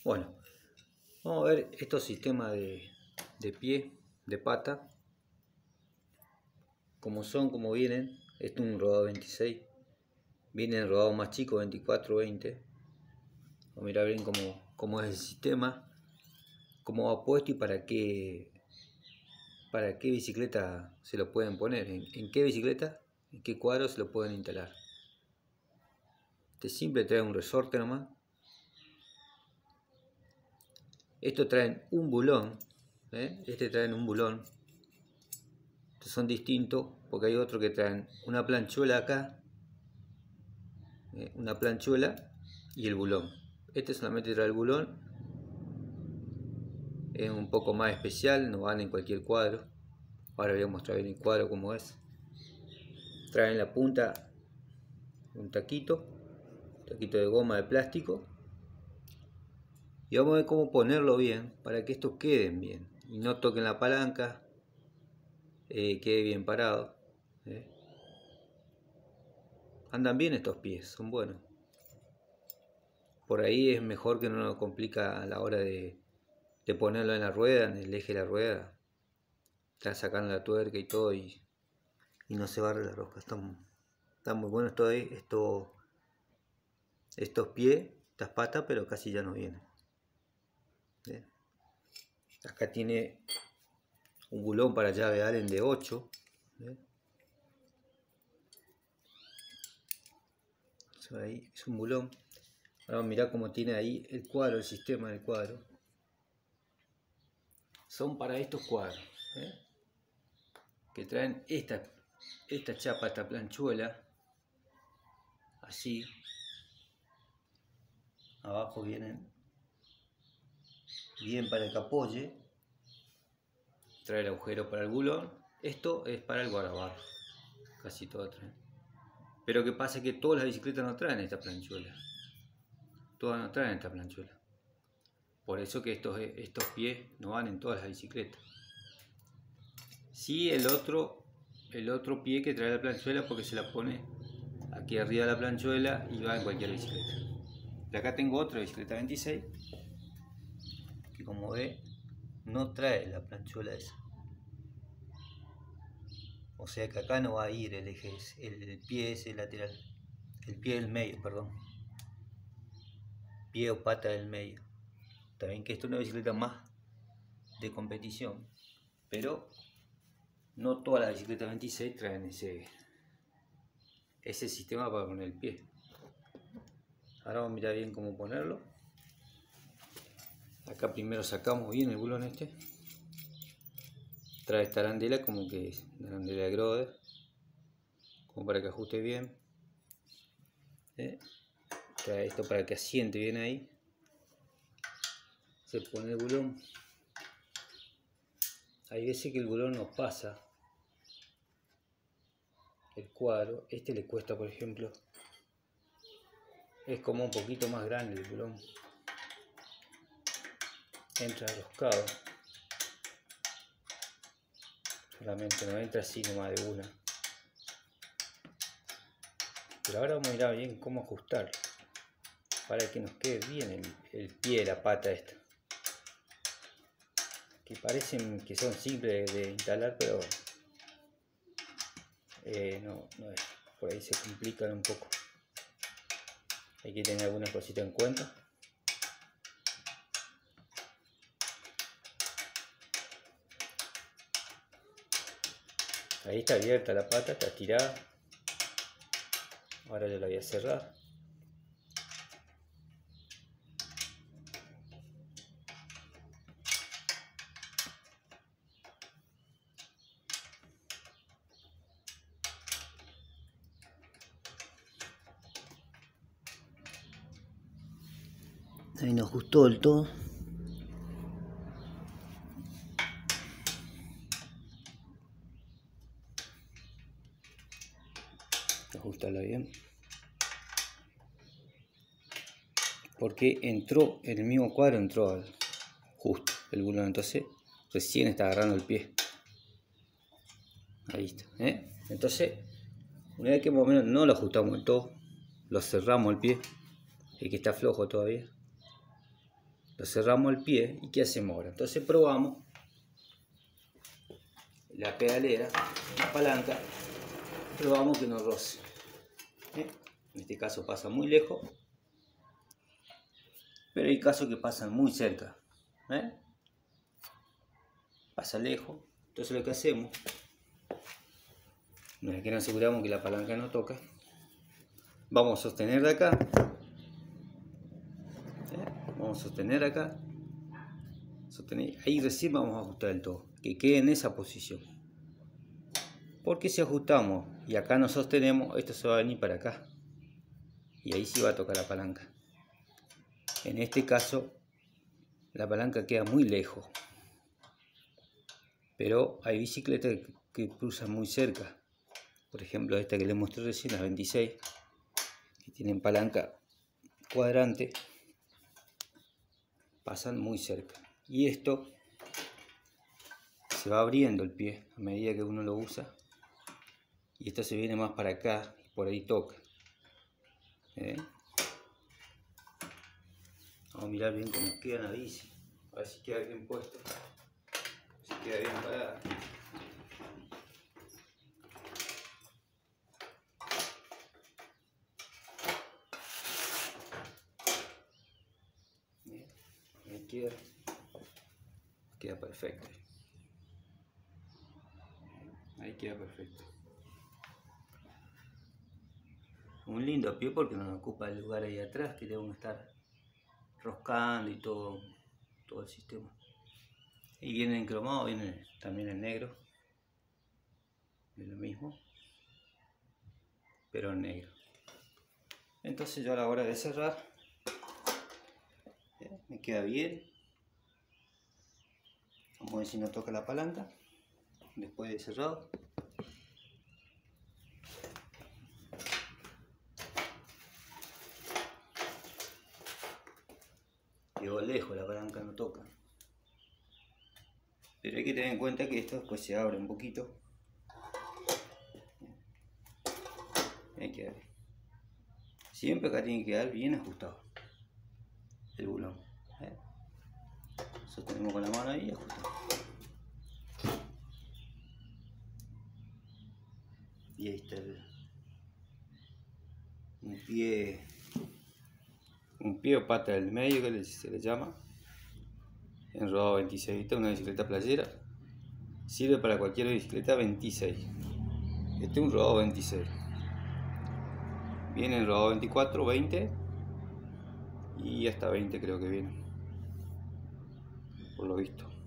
Bueno, vamos a ver estos sistemas de pie, de pata, como son, como vienen. Este es un rodado 26, viene el rodado más chico 24, 20. Vamos a mirar bien cómo es el sistema, cómo va puesto y para qué bicicleta se lo pueden poner, en qué bicicleta, en qué cuadro se lo pueden instalar. Este simple trae un resorte nomás. Estos traen un bulón, este traen un bulón. Estos son distintos porque hay otros que traen una planchuela acá, una planchuela y el bulón. Este solamente trae el bulón, es un poco más especial, no van en cualquier cuadro. Ahora voy a mostrar bien el cuadro como es. Trae en la punta un taquito de goma de plástico. Y vamos a ver cómo ponerlo bien para que estos queden bien y no toquen la palanca, quede bien parado. Andan bien estos pies, son buenos. Por ahí es mejor que no nos complica a la hora de ponerlo en la rueda, en el eje de la rueda. Está sacando la tuerca y todo y no se barre la rosca. Están muy buenos estos pies, estas patas, pero casi ya no vienen. Acá tiene un bulón para llave Allen de 8. Ahí es un bulón. Ahora mirá cómo tiene ahí el cuadro, el sistema del cuadro. Son para estos cuadros, que traen esta chapa, esta planchuela, así. Abajo vienen bien para el que apoye. Trae el agujero para el bulón. Esto es para el guardabarro. Casi todo trae. Pero que pasa que todas las bicicletas no traen esta planchuela. Todas no traen esta planchuela. Por eso que estos pies no van en todas las bicicletas. Sí, el otro pie que trae la planchuela, porque se la pone aquí arriba de la planchuela y va en cualquier bicicleta. Y acá tengo otra bicicleta 26 que, como ve, no trae la planchuela esa. O sea que acá no va a ir el eje, el pie ese lateral, el pie del medio, perdón, pie o pata del medio. También que esto es una bicicleta más de competición, pero no todas las bicicletas 26 traen ese sistema para poner el pie. Ahora vamos a mirar bien cómo ponerlo. Acá primero sacamos bien el bulón este. Trae esta arandela como que es una arandela de Grover, como para que ajuste bien. Trae esto para que asiente bien ahí. Se pone el bulón. Hay veces que el bulón no pasa el cuadro. Este le cuesta, por ejemplo. Es como un poquito más grande el bulón. Entra enroscado. Solamente no entra así nomás de una. Pero ahora vamos a mirar bien cómo ajustarlo para que nos quede bien el pie de la pata esta. Que parecen que son simples de instalar, pero no es. Por ahí se complican un poco. Hay que tener algunas cositas en cuenta. Ahí está abierta la pata, está estirada. Ahora yo la voy a cerrar. Ahí nos ajustó del todo. Ajustarla bien. Porque entró, en el mismo cuadro entró justo el bulón, entonces recién está agarrando el pie. Ahí está, Entonces, una vez que más o menos no lo ajustamos del todo, lo cerramos el pie, el que está flojo todavía. Lo cerramos el pie y ¿qué hacemos ahora? Entonces probamos la pedalera, la palanca, probamos que no roce. En este caso pasa muy lejos, pero hay casos que pasan muy cerca. Pasa lejos, entonces lo que hacemos, una vez que nos aseguramos que la palanca no toca, vamos a sostener de acá, vamos a sostener acá, ahí recién vamos a ajustar el todo, que quede en esa posición, porque si ajustamos y acá nos sostenemos, esto se va a venir para acá y ahí sí va a tocar la palanca. En este caso la palanca queda muy lejos, pero hay bicicletas que cruzan muy cerca. Por ejemplo, esta que les mostré recién, las 26, que tienen palanca cuadrante, pasan muy cerca. Y esto se va abriendo el pie a medida que uno lo usa. Y esto se viene más para acá y por ahí toca. Vamos a mirar bien cómo queda la bici. A ver si queda bien puesto. Si queda bien parada. Ahí queda perfecto. Ahí queda perfecto. Un lindo pie porque no ocupa el lugar ahí atrás que debemos estar roscando y todo el sistema. Y viene en cromado, viene también en negro. Es lo mismo, pero en negro. Entonces yo a la hora de cerrar, me queda bien. Vamos a ver si no toca la palanca después de cerrado. Quedó lejos, la palanca no toca. Pero hay que tener en cuenta que esto después se abre un poquito. Ahí queda bien. Siempre acá tiene que quedar bien ajustado el bulón. Sostenemos con la mano ahí y ajustamos. Y ahí está un pie o pata del medio que se le llama, en rodado 26. Esta es una bicicleta playera, sirve para cualquier bicicleta 26. Este es un rodado 26, viene en rodado 24, 20 y hasta 20 creo que viene, por lo visto.